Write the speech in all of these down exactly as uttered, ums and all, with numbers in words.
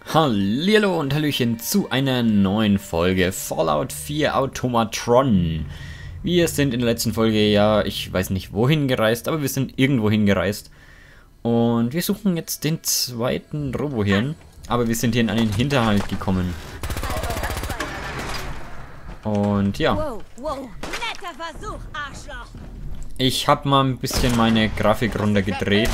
Hallihallo und Hallöchen zu einer neuen Folge Fallout vier Automatron. Wir sind in der letzten Folge, ja, ich weiß nicht wohin gereist, aber wir sind irgendwo hingereist. Und wir suchen jetzt den zweiten Robohirn, aber wir sind hier in einen Hinterhalt gekommen. Und ja. Wow, wow, netter Versuch, Arschloch. Ich habe mal ein bisschen meine Grafik runtergedreht.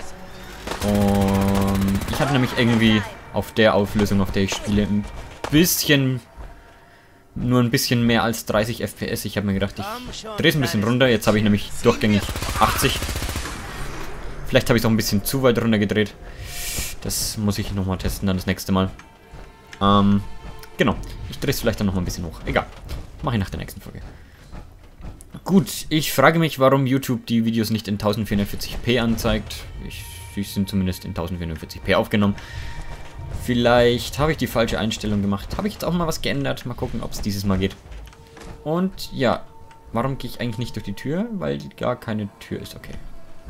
Und ich habe nämlich irgendwie auf der Auflösung, auf der ich spiele, ein bisschen, nur ein bisschen mehr als dreißig F P S. Ich habe mir gedacht, ich drehe es ein bisschen runter. Jetzt habe ich nämlich durchgängig achtzig. Vielleicht habe ich es auch ein bisschen zu weit runter gedreht. Das muss ich nochmal testen dann das nächste Mal. Ähm, genau. Ich drehe es vielleicht dann nochmal ein bisschen hoch. Egal. Mache ich nach der nächsten Folge. Gut, ich frage mich, warum YouTube die Videos nicht in vierzehnhundertvierzig p anzeigt. Ich, die sind zumindest in vierzehnhundertvierzig p aufgenommen. Vielleicht habe ich die falsche Einstellung gemacht. Habe ich jetzt auch mal was geändert. Mal gucken, ob es dieses Mal geht. Und ja, warum gehe ich eigentlich nicht durch die Tür? Weil gar keine Tür ist. Okay.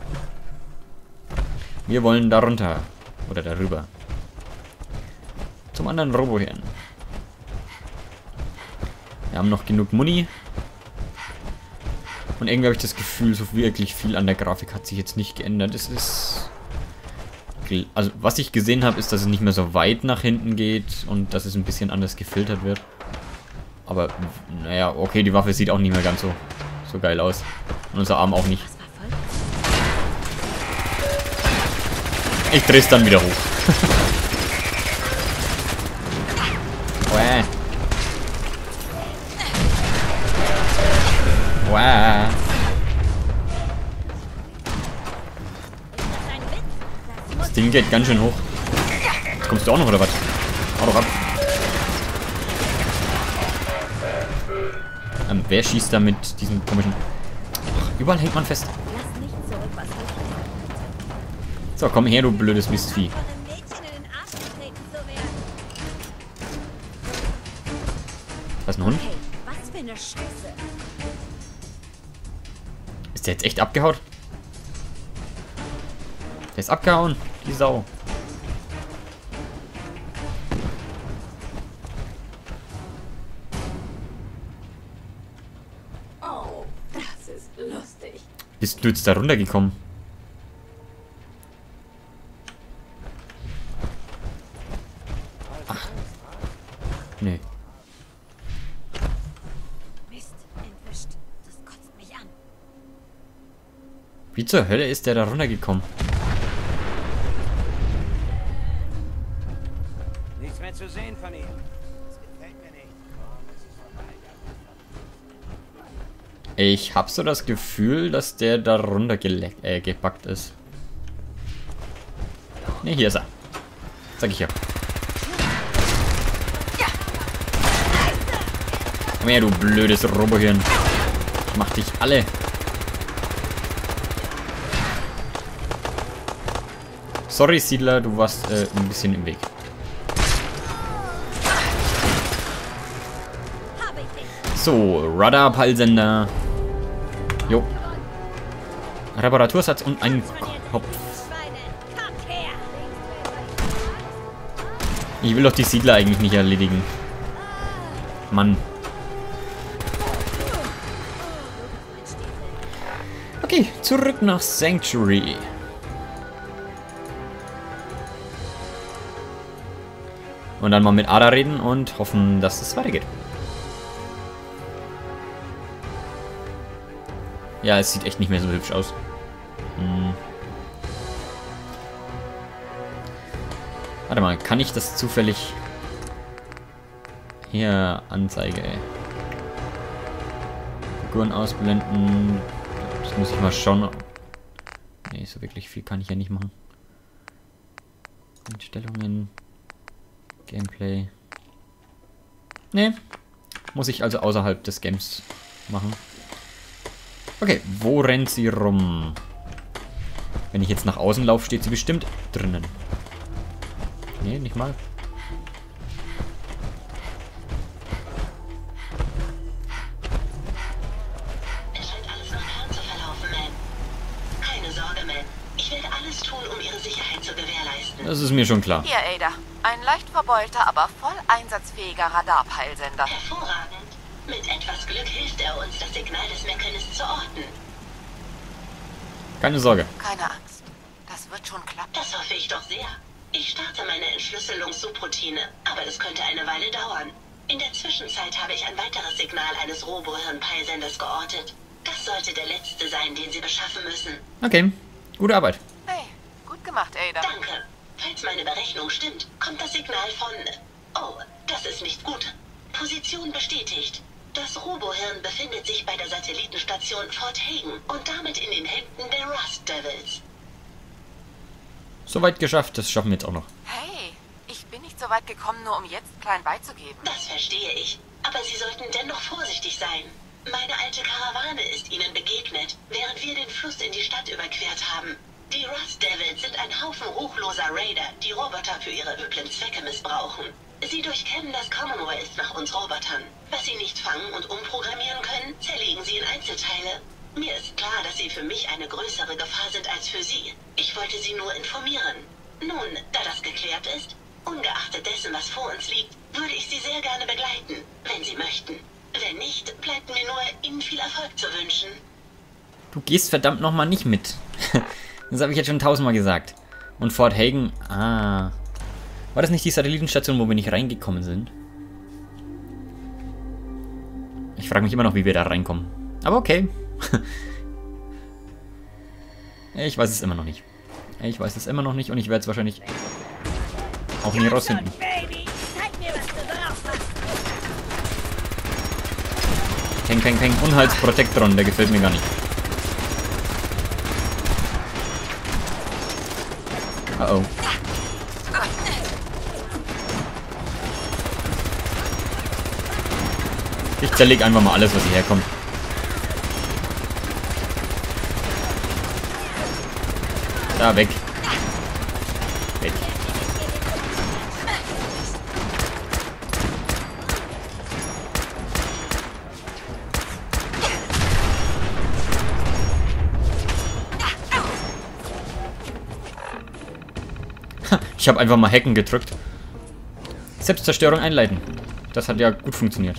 Wir wollen darunter. Oder darüber. Zum anderen Robohirn. Wir haben noch genug Muni. Und irgendwie habe ich das Gefühl, so wirklich viel an der Grafik hat sich jetzt nicht geändert. Es ist... Also, was ich gesehen habe, ist, dass es nicht mehr so weit nach hinten geht und dass es ein bisschen anders gefiltert wird. Aber, naja, okay, die Waffe sieht auch nicht mehr ganz so, so geil aus. Und unser Arm auch nicht. Ich drehe es dann wieder hoch. Wow. Wow. Das Ding geht ganz schön hoch. Jetzt kommst du auch noch, oder was? Hau doch ab. Ähm, wer schießt da mit diesem komischen... Ach, überall hängt man fest. So, komm her, du blödes Mistvieh. Was, ein Hund? Was für eine Scheiße. Ist der jetzt echt abgehauen? Der ist abgehauen, die Sau. Oh, das ist lustig. Bist du jetzt da runtergekommen? Ach. Nee. Mist, entwischt. Das kotzt mich an. Wie zur Hölle ist der da runtergekommen? Nichts mehr zu sehen von ihm. Das gefällt mir nicht. Ich hab so das Gefühl, dass der da runter äh, gepackt ist. Ne, hier ist er. Sag ich ja. Komm her, du blödes Robohirn. Ich mach dich alle. Sorry, Siedler, du warst äh, ein bisschen im Weg. So, Radar-Peilsender. Jo. Reparatursatz und ein Kopf. Ich will doch die Siedler eigentlich nicht erledigen. Mann. Okay, zurück nach Sanctuary. Und dann mal mit Ada reden und hoffen, dass es weitergeht. Ja, es sieht echt nicht mehr so hübsch aus. Hm. Warte mal, kann ich das zufällig... Hier, Anzeige. Figuren ausblenden. Das muss ich mal schauen. Nee, so wirklich viel kann ich ja nicht machen. Einstellungen. Gameplay. Nee. Muss ich also außerhalb des Games machen. Okay, wo rennt sie rum? Wenn ich jetzt nach außen laufe, steht sie bestimmt drinnen. Nee, nicht mal. Es scheint alles nach Plan zu verlaufen, Man. Keine Sorge, Man. Ich werde alles tun, um Ihre Sicherheit zu gewährleisten. Das ist mir schon klar. Hier, Ada. Ein leicht verbeulter, aber voll einsatzfähiger Radarpeilsender. Hervorragend. Mit etwas Glück hilft er uns, das Signal des Mechanist zu orten. Keine Sorge. Keine Angst. Das wird schon klappen. Das hoffe ich doch sehr. Ich starte meine Entschlüsselungs-Subroutine, aber das könnte eine Weile dauern. In der Zwischenzeit habe ich ein weiteres Signal eines Robohirn-Peilsenders geortet. Das sollte der letzte sein, den Sie beschaffen müssen. Okay, gute Arbeit. Hey, gut gemacht, Ada. Danke. Falls meine Berechnung stimmt, kommt das Signal von... Oh, das ist nicht gut. Position bestätigt. Das Robohirn befindet sich bei der Satellitenstation Fort Hagen und damit in den Händen der Rust Devils. Soweit geschafft, das schaffen wir jetzt auch noch. Hey, ich bin nicht so weit gekommen, nur um jetzt klein beizugeben. Das verstehe ich. Aber Sie sollten dennoch vorsichtig sein. Meine alte Karawane ist Ihnen begegnet, während wir den Fluss in die Stadt überquert haben. Die Rust Devils sind ein Haufen ruchloser Raider, die Roboter für ihre üblen Zwecke missbrauchen. Sie durchkämmen das Commonwealth nach uns Robotern. Was sie nicht fangen und umprogrammieren können, zerlegen sie in Einzelteile. Mir ist klar, dass sie für mich eine größere Gefahr sind als für Sie. Ich wollte Sie nur informieren. Nun, da das geklärt ist, ungeachtet dessen, was vor uns liegt, würde ich Sie sehr gerne begleiten, wenn Sie möchten. Wenn nicht, bleibt mir nur, Ihnen viel Erfolg zu wünschen. Du gehst verdammt nochmal nicht mit. Das habe ich jetzt schon tausendmal gesagt. Und Fort Hagen, ah. War das nicht die Satellitenstation, wo wir nicht reingekommen sind? Ich frage mich immer noch, wie wir da reinkommen. Aber okay. Ich weiß es immer noch nicht. Ich weiß es immer noch nicht und ich werde es wahrscheinlich auch nie rausfinden. Peng, peng, peng. Unheilsprotektron, der gefällt mir gar nicht. Oh oh. Ich zerleg einfach mal alles, was hier herkommt. Da, weg. Weg. Ich habe einfach mal Hacken gedrückt. Selbstzerstörung einleiten. Das hat ja gut funktioniert.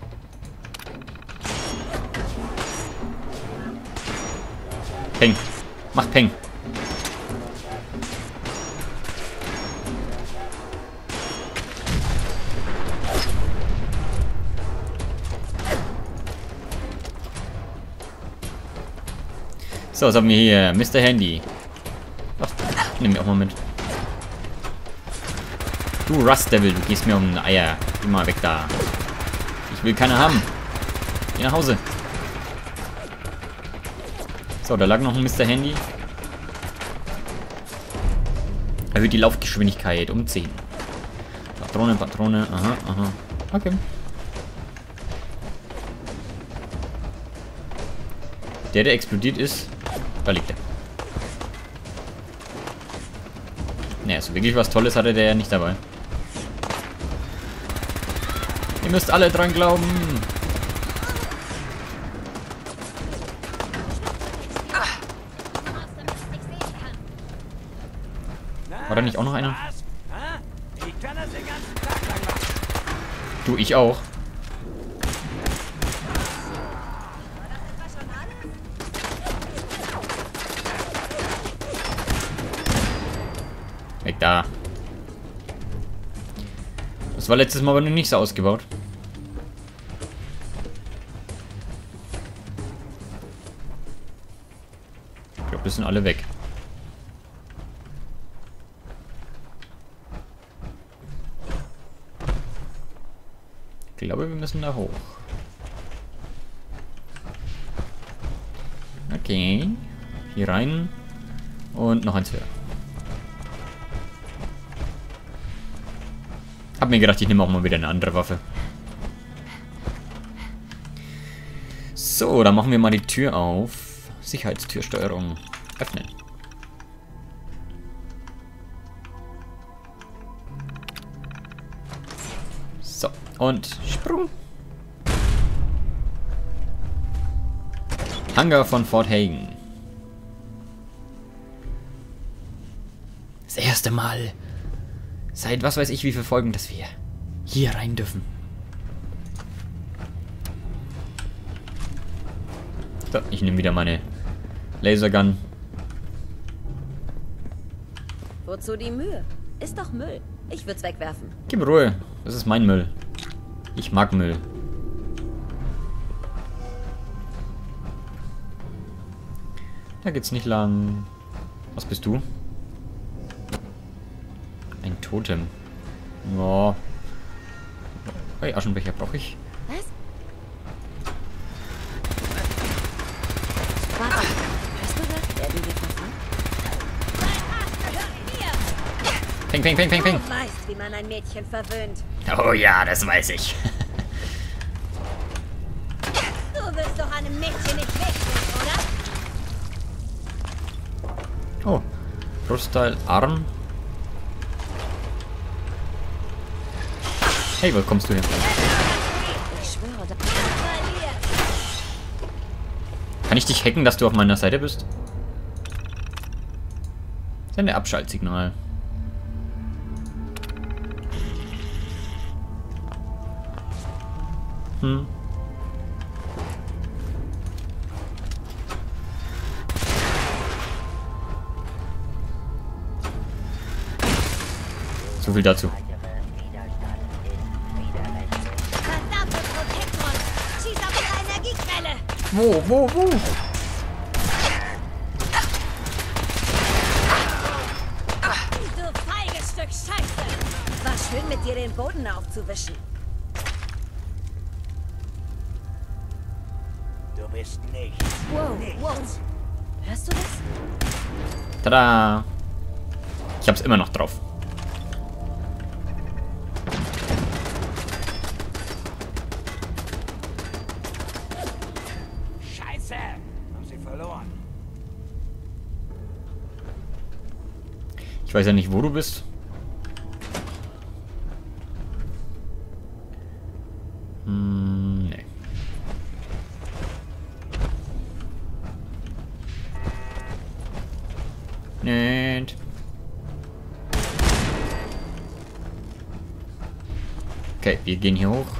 Peng. Macht Peng. So, was haben wir hier? Mister Handy. Ach, nimm mir auch mal mit. Du Rust Devil, du gehst mir um die Eier. Geh mal weg da. Ich will keine haben. Geh nach Hause. So, da lag noch ein Mister Handy. Erhöht die Laufgeschwindigkeit um zehn. Patrone, Patrone. Aha, aha. Okay. Der, der explodiert ist, da liegt er. Naja, so wirklich was Tolles hatte der ja nicht dabei. Ihr müsst alle dran glauben. War da nicht auch noch einer? Ich kann das den ganzen Tag lang machen. Du, ich auch. Weg da. Das war letztes Mal aber noch nicht so ausgebaut. Ich glaube, das sind alle weg. Ich glaube, wir müssen da hoch. Okay. Hier rein. Und noch eins höher. Hab mir gedacht, ich nehme auch mal wieder eine andere Waffe. So, dann machen wir mal die Tür auf. Sicherheitstürsteuerung öffnen. So, und Sprung. Hangar von Fort Hagen. Das erste Mal Seit was weiß ich wie viele Folgen, dass wir hier rein dürfen. So, ich nehme wieder meine Lasergun. Wozu die Mühe? Ist doch Müll. Ich würd's wegwerfen. Gib Ruhe. Das ist mein Müll. Ich mag Müll. Da geht's nicht lang. Was bist du? Ein Totem. Oh. Hey, Aschenbecher brauche ich. Was? Warte. Hörst du das? Werden wir verfangen? Peng, peng, peng, peng, peng. Du weißt, wie man ein Mädchen verwöhnt. Oh ja, das weiß ich. Du willst doch einem Mädchen nicht wehtun, oder? Oh. Brustteil, Arm. Hey, wo kommst du her? Ich schwöre, das Kann ich dich hacken, dass du auf meiner Seite bist? Sende Abschaltsignal. Hm. So viel dazu. verdammte Protektor! Schieß auf die Energiequelle! Wo, wo, wo? Du feiges Stück Scheiße! War schön, mit dir den Boden aufzuwischen. Du bist nicht. Wow, wow. Hörst du das? Tada! Ich hab's immer noch drauf. Scheiße! Haben sie verloren. Ich weiß ja nicht, wo du bist. Hm, nee. Nicht. Okay, wir gehen hier hoch.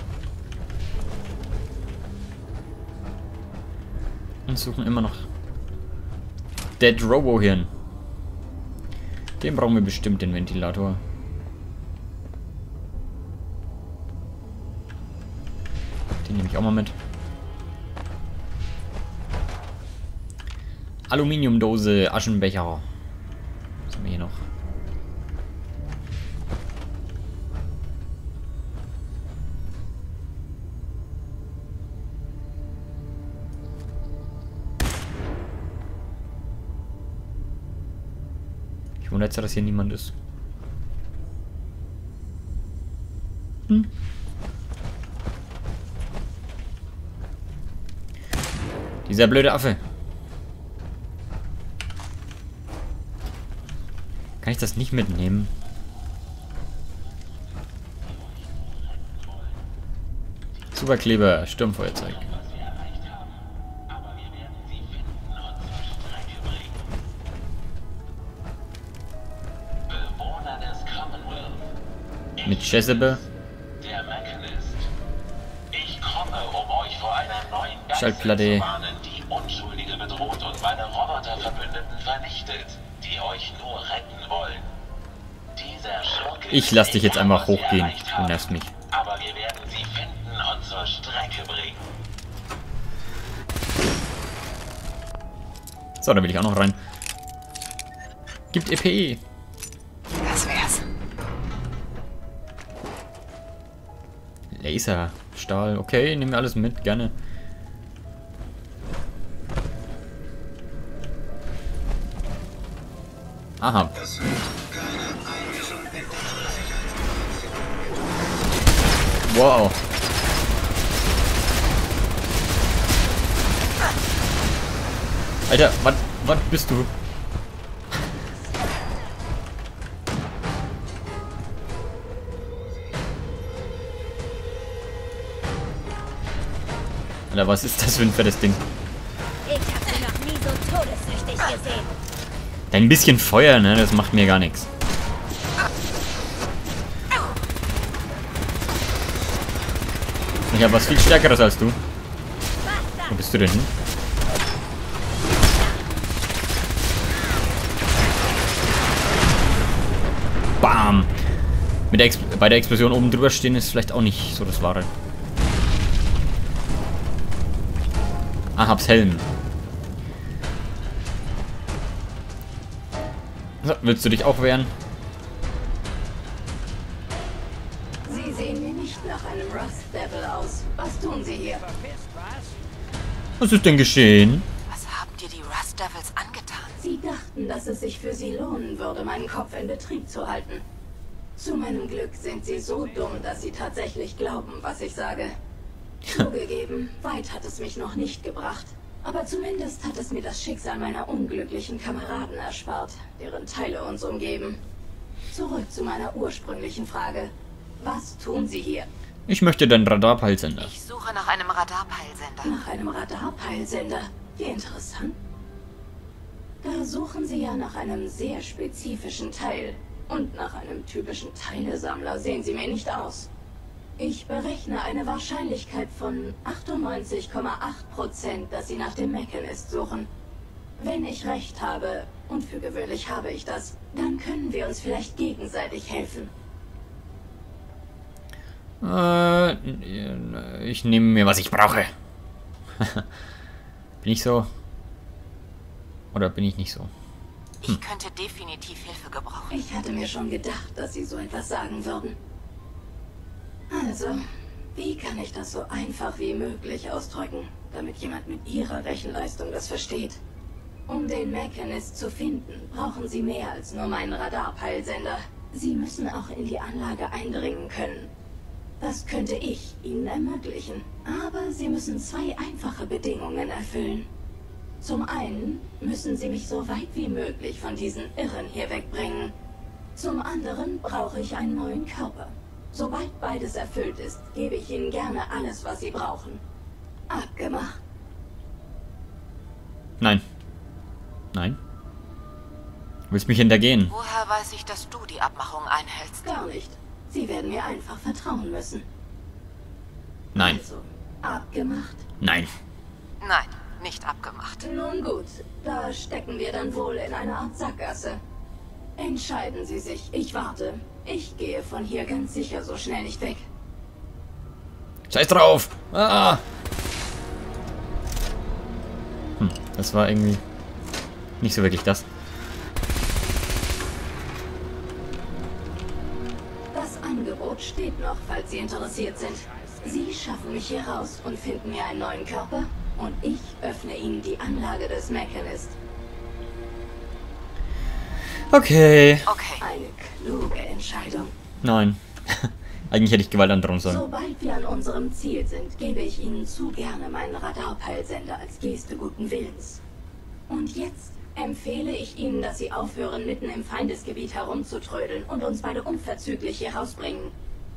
Und suchen immer noch Dead Robo Hirn. Den brauchen wir bestimmt, den Ventilator. Den nehme ich auch mal mit. Aluminiumdose, Aschenbecher. Was haben wir hier noch? Ich wundere jetzt, dass hier niemand ist. Hm. Dieser blöde Affe. Kann ich das nicht mitnehmen? Superkleber, Sturmfeuerzeug. Mit Jezebel. Der Mechanist. Ich komme, um euch vor einer neuen Geißel Schallplatte. zu warnen, die Unschuldige bedroht und meine Roboterverbündeten vernichtet, die euch nur retten wollen. Dieser Schurke Ich lass dich jetzt einfach was wir hochgehen. erreicht Du haben, nervst mich. aber wir werden sie finden und zur Strecke bringen. So, da will ich auch noch rein. Gibt E P E. Das wär's. Laser, Stahl. Okay, nehmen wir alles mit, gerne. Aha. Wow. Alter, was, was bist du? Alter, was ist das für ein fettes Ding? Ich hab sie noch nie so todessüchtig gesehen. Ein bisschen Feuer, ne? Das macht mir gar nichts. Ich habe was viel Stärkeres als du. Wo bist du denn hin? Bam! Mit der Ex bei der Explosion oben drüber stehen ist vielleicht auch nicht so das Wahre. Ahabs Helm. So, willst du dich auch wehren? Sie sehen mir nicht nach einem Rust Devil aus. Was tun Sie hier? Was ist denn geschehen? Was haben dir die Rust Devils angetan? Sie dachten, dass es sich für Sie lohnen würde, meinen Kopf in Betrieb zu halten. Zu meinem Glück sind Sie so dumm, dass Sie tatsächlich glauben, was ich sage. Zugegeben, weit hat es mich noch nicht gebracht. Aber zumindest hat es mir das Schicksal meiner unglücklichen Kameraden erspart, deren Teile uns umgeben. Zurück zu meiner ursprünglichen Frage. Was tun Sie hier? Ich möchte deinen Radarpeilsender. Ich suche nach einem Radarpeilsender. Nach einem Radarpeilsender? Wie interessant. Da suchen Sie ja nach einem sehr spezifischen Teil. Und nach einem typischen Teilesammler sehen Sie mir nicht aus. Ich berechne eine Wahrscheinlichkeit von achtundneunzig Komma acht Prozent, dass Sie nach dem Mechanist suchen. Wenn ich recht habe, und für gewöhnlich habe ich das, dann können wir uns vielleicht gegenseitig helfen. Äh, ich nehme mir, was ich brauche. Bin ich so? Oder bin ich nicht so? Ich könnte definitiv Hilfe gebrauchen. Ich hatte mir schon gedacht, dass Sie so etwas sagen würden. Also, wie kann ich das so einfach wie möglich ausdrücken, damit jemand mit Ihrer Rechenleistung das versteht? Um den Mechanist zu finden, brauchen Sie mehr als nur meinen Radarpeilsender. Sie müssen auch in die Anlage eindringen können. Das könnte ich Ihnen ermöglichen. Aber Sie müssen zwei einfache Bedingungen erfüllen. Zum einen müssen Sie mich so weit wie möglich von diesen Irren hier wegbringen. Zum anderen brauche ich einen neuen Körper. Sobald beides erfüllt ist, gebe ich Ihnen gerne alles, was Sie brauchen. Abgemacht? Nein. Nein. Du willst mich hintergehen? Woher weiß ich, dass du die Abmachung einhältst? Gar nicht. Sie werden mir einfach vertrauen müssen. Nein. Also, abgemacht? Nein. Nein, nicht abgemacht. Nun gut, da stecken wir dann wohl in einer Art Sackgasse. Entscheiden Sie sich. Ich warte. Ich gehe von hier ganz sicher so schnell nicht weg. Scheiß drauf! Ah! Hm, das war irgendwie nicht so wirklich das. Das Angebot steht noch, falls Sie interessiert sind. Sie schaffen mich hier raus und finden mir einen neuen Körper und ich öffne Ihnen die Anlage des Mechanist. Okay. Okay. Eine kluge Entscheidung. Nein. Eigentlich hätte ich Gewalt androhen sollen. Sobald wir an unserem Ziel sind, gebe ich Ihnen zu gerne meinen Radarpeilsender als Geste guten Willens. Und jetzt empfehle ich Ihnen, dass Sie aufhören, mitten im Feindesgebiet herumzutrödeln und uns beide unverzüglich hier rausbringen.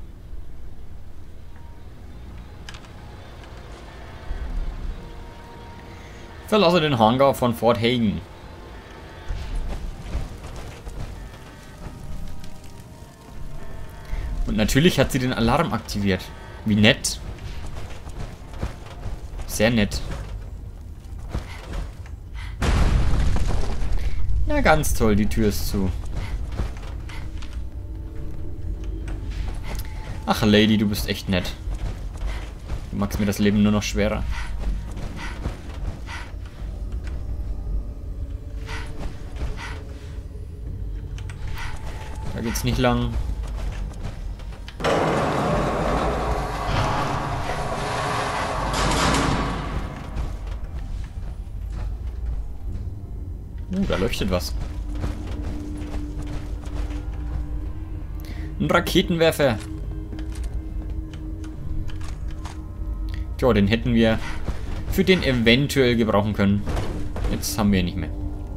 Verlasse den Hangar von Fort Hagen. Und natürlich hat sie den Alarm aktiviert. Wie nett. Sehr nett. Na ganz toll, die Tür ist zu. Ach Lady, du bist echt nett. Du machst mir das Leben nur noch schwerer. Da geht's nicht lang. Uh, da leuchtet was. Ein Raketenwerfer. Tja, den hätten wir für den eventuell gebrauchen können. Jetzt haben wir ihn nicht mehr.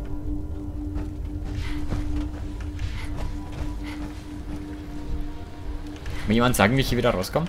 Kann mir jemand sagen, wie ich hier wieder rauskomme?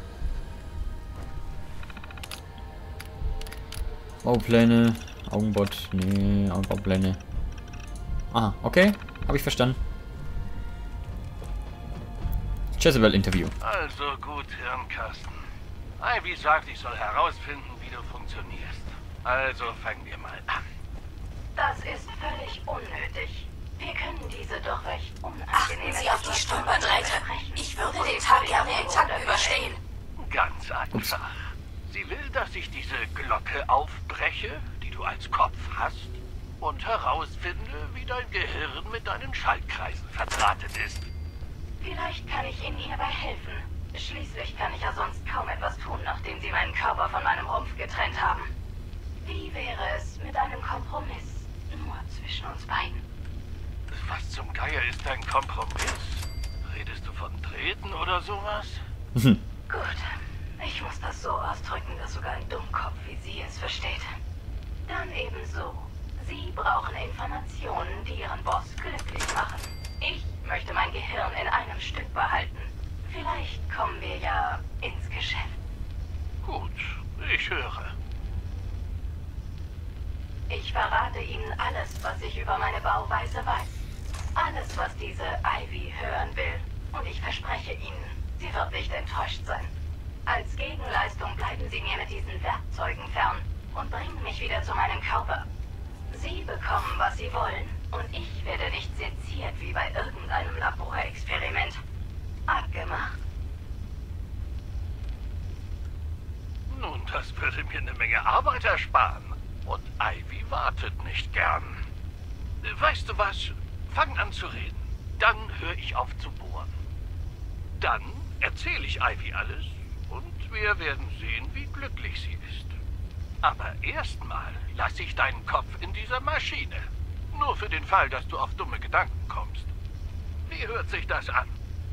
Baupläne, Augenbot, nee, Baupläne. Ah, okay, habe ich verstanden. Jezebel Interview. Also gut, Hirnkasten. Ivy sagt, ich soll herausfinden, wie du funktionierst. Also fangen wir mal an. Das ist völlig unnötig. Wir können diese doch recht unangenehme... Achten Sie auf die Stolperdrähte. Ich würde den Tag gerne intakt überstehen. Ganz einfach. Sie will, dass ich diese Glocke aufbreche, die du als Kopf hast, und herausfinde, wie dein Gehirn mit deinen Schaltkreisen verdrahtet ist. Vielleicht kann ich Ihnen hierbei helfen. Schließlich kann ich ja sonst kaum etwas tun, nachdem Sie meinen Körper von meinem Rumpf getrennt haben. Wie wäre es mit einem Kompromiss? Nur zwischen uns beiden. Was zum Geier ist ein Kompromiss? Redest du von Treten oder sowas? Gut. Ich muss das so ausdrücken, dass sogar ein Dummkopf wie Sie es versteht. Dann eben so. Sie brauchen Informationen, die Ihren Boss glücklich machen. Ich möchte mein Gehirn in einem Stück behalten. Vielleicht kommen wir ja ins Geschäft. Gut, ich höre. Ich verrate Ihnen alles, was ich über meine Bauweise weiß. Alles, was diese Ivy hören will. Und ich verspreche Ihnen, sie wird nicht enttäuscht sein. Als Gegenleistung bleiben Sie mir mit diesen Werkzeugen fern und bringen mich wieder zu meinem Körper. Sie bekommen, was Sie wollen, und ich werde nicht seziert wie bei irgendeinem Laborexperiment. Abgemacht. Nun, das würde mir eine Menge Arbeit ersparen. Und Ivy wartet nicht gern. Weißt du was? Fang an zu reden. Dann höre ich auf zu bohren. Dann erzähle ich Ivy alles und wir werden sehen, wie glücklich sie ist. Aber erstmal lasse ich deinen Kopf in dieser Maschine. Nur für den Fall, dass du auf dumme Gedanken kommst. Wie hört sich das an?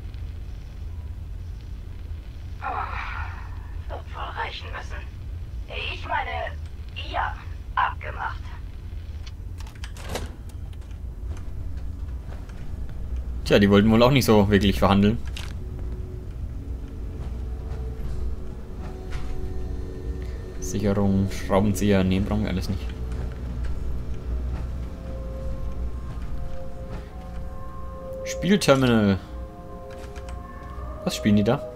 Oh, wird wohl reichen müssen. Ich meine, ja, abgemacht. Tja, die wollten wohl auch nicht so wirklich verhandeln. Sicherung, Schraubenzieher, nee, brauchen wir alles nicht. Spielterminal. Was spielen die da?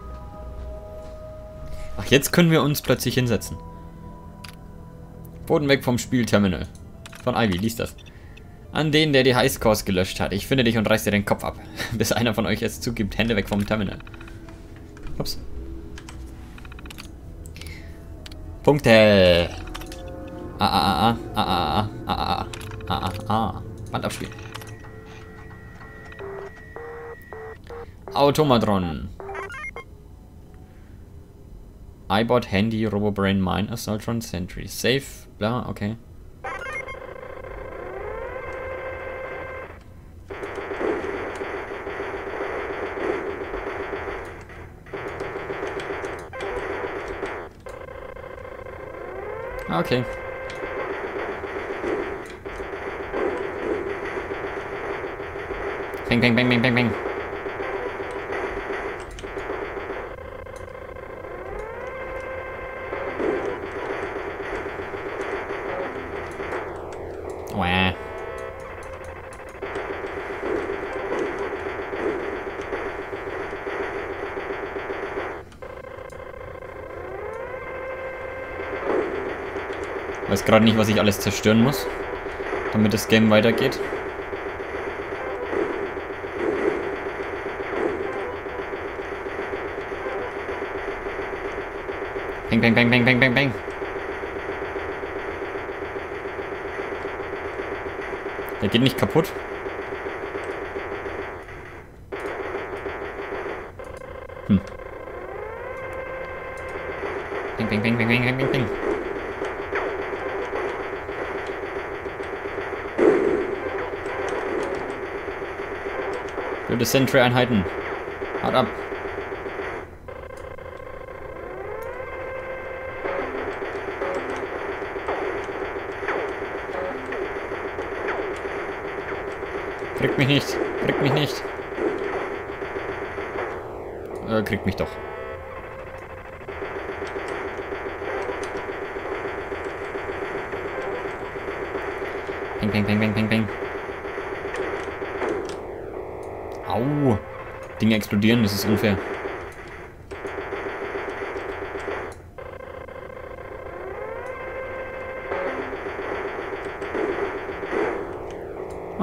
Ach, jetzt können wir uns plötzlich hinsetzen. Boden weg vom Spielterminal. Von Ivy, lies das. An den, der die Highscores gelöscht hat. Ich finde dich und reiß dir den Kopf ab. Bis einer von euch es zugibt. Hände weg vom Terminal. Ups. Punkte. Ah, ah, ah, ah, ah, ah, ah, ah, ah, ah, ah. Band abspielen. Automatron. iBot, Handy, Robobrain, Mine, Assaultron, Sentry. Safe, bla, okay. Okay. Bang, bang, bang, bang, bang, bang. Wow. Weiß gerade nicht, was ich alles zerstören muss, damit das Game weitergeht. Bang, bang, bang, bang, bang, bang, bang. Der geht nicht kaputt. Hm. Bang, bang, bang, bang, bang, bang, bang, bang. Blöde Sentry-Einheiten. Haut ab. Kriegt mich nicht. Kriegt mich nicht. Äh, kriegt mich doch. Ping, ping, ping, ping, ping, ping. Au. Dinge explodieren, das ist unfair.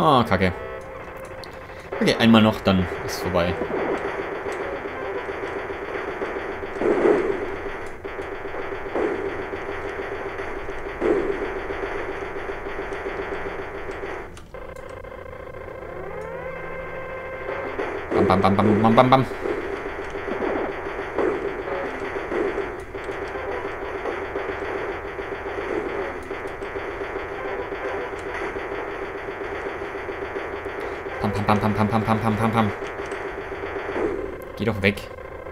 Oh, kacke. Okay, einmal noch, dann ist es vorbei. Bam, bam, bam, bam, bam, bam, bam. Pam, pam, pam, pam, pam, pam, pam, pam, pam, pam. Geh doch weg.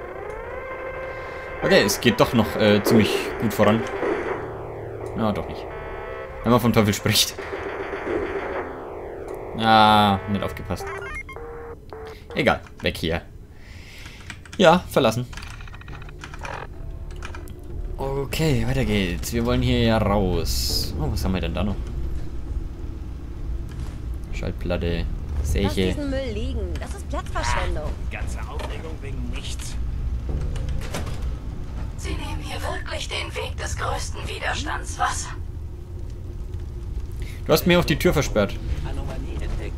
Okay, es geht doch noch äh, ziemlich gut voran. Na, doch nicht. Wenn man vom Teufel spricht. Ah, nicht aufgepasst. Egal, weg hier. Ja, verlassen. Okay, weiter geht's. Wir wollen hier ja raus. Oh, was haben wir denn da noch? Schallplatte. Lass Säche. diesen Müll liegen. Das ist Platzverschwendung. Die ganze Aufregung wegen nichts. Sie nehmen hier wirklich den Weg des größten Widerstands, was? Du hast mir auf die Tür versperrt. Anomalie entdeckt.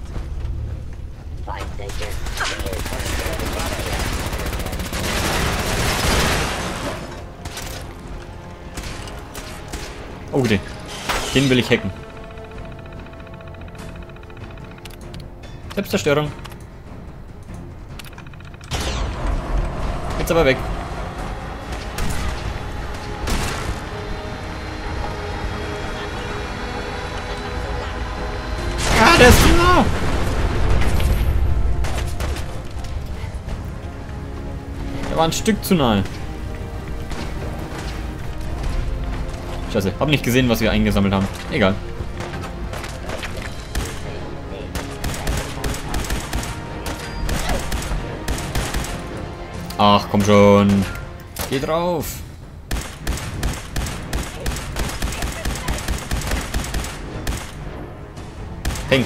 Oh, den. Den will ich hacken. Selbstzerstörung. Jetzt aber weg. Ah, der ist zu nah. Der war ein Stück zu nahe. Scheiße, hab nicht gesehen, was wir eingesammelt haben. Egal. Ach, komm schon. Geh drauf. Peng.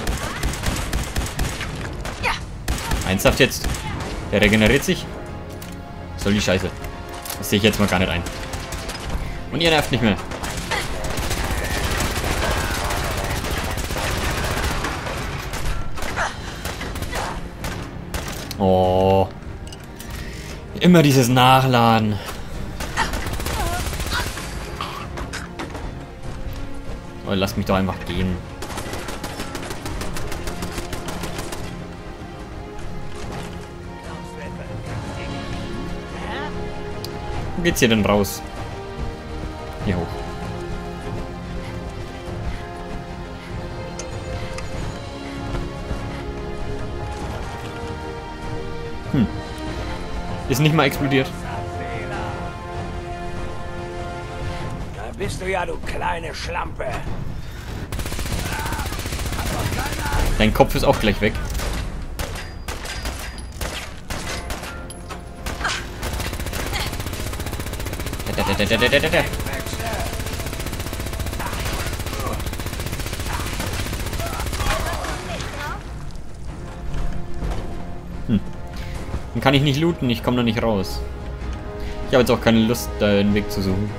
Ja. Ernsthaft jetzt? Der regeneriert sich? Was soll die Scheiße? Das sehe ich jetzt mal gar nicht ein. Und ihr nervt nicht mehr. Oh. Immer dieses Nachladen. Oh, lass mich doch einfach gehen. Wo geht's hier denn raus? Hier hoch. Hm. Ist nicht mal explodiert. Da bist du ja, du kleine Schlampe. Dein Kopf ist auch gleich weg. Da, da, da, da, da, da, da. Hm. Dann kann ich nicht looten, ich komme da nicht raus. Ich habe jetzt auch keine Lust, da einen Weg zu suchen.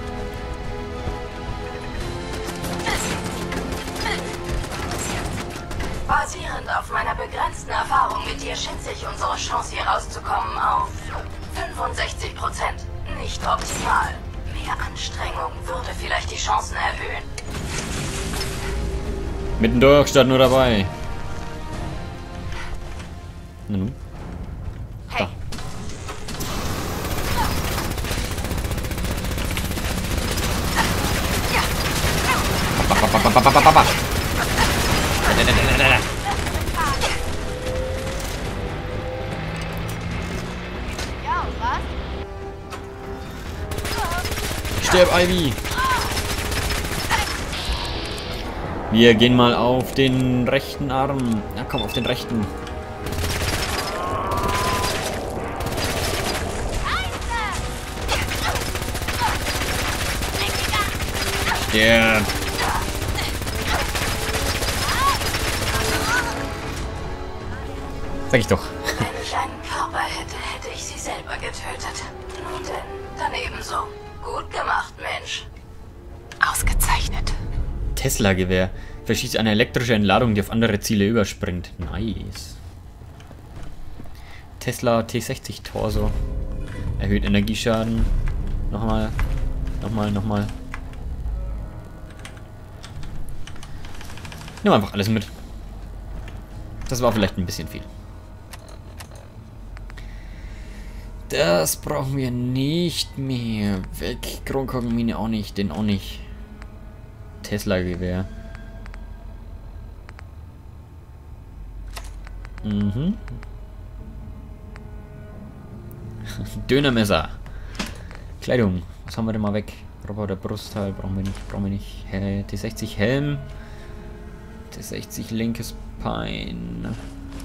Basierend auf meiner begrenzten Erfahrung mit dir schätze ich unsere Chance hier rauszukommen auf fünfundsechzig Prozent. Nicht optimal. Mehr Anstrengung würde vielleicht die Chancen erhöhen. Mittendurch statt nur dabei. Na nun. Da. Ba, ba, ba, ba, ba, ba, ba, ba. Da, da, da, da, da. Stirb, Ivy! Wir gehen mal auf den rechten Arm. Na komm, auf den rechten. Ja. Sag ich doch. Wenn ich einen Körper hätte, hätte ich sie selber getötet. Nun denn, dann ebenso. Gut gemacht, Mensch. Ausgezeichnet. Tesla-Gewehr. Verschießt eine elektrische Entladung, die auf andere Ziele überspringt. Nice. Tesla T sechzig Torso. Erhöht Energieschaden. Nochmal. Nochmal, nochmal. Nimm einfach alles mit. Das war vielleicht ein bisschen viel. Das brauchen wir nicht mehr. Weg. Kronkorkenmine auch nicht. Den auch nicht. Tesla-Gewehr. Mhm. Dönermesser. Kleidung. Was haben wir denn mal weg? Roboter Brustteil. Brauchen wir nicht. Brauchen wir nicht. T sechzig Helm. T sechzig linkes Bein.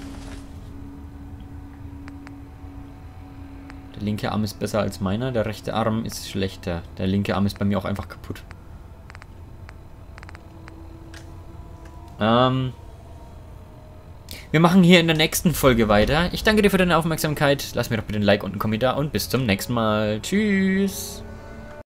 Der linke Arm ist besser als meiner. Der rechte Arm ist schlechter. Der linke Arm ist bei mir auch einfach kaputt. Ähm... Wir machen hier in der nächsten Folge weiter. Ich danke dir für deine Aufmerksamkeit. Lass mir doch bitte ein Like und einen Kommentar und bis zum nächsten Mal. Tschüss.